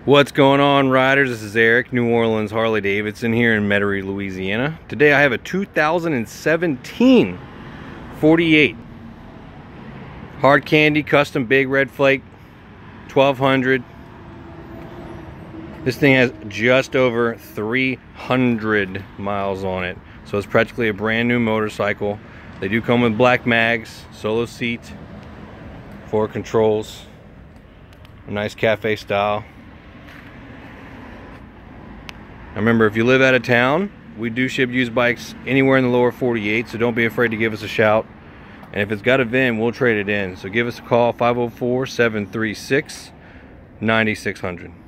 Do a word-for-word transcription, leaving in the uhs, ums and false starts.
What's going on, riders? This is Eric, New Orleans Harley-Davidson here in Metairie, Louisiana. Today I have a two thousand seventeen forty-eight Hard Candy Custom Big Red Flake twelve hundred. This thing has just over three hundred miles on it, so it's practically a brand new motorcycle. They do come with black mags, solo seat, four controls, a nice cafe style. Now remember, if you live out of town, we do ship used bikes anywhere in the lower forty-eight, so don't be afraid to give us a shout. And if it's got a V I N, we'll trade it in. So give us a call, five oh four, seven three six, nine six hundred.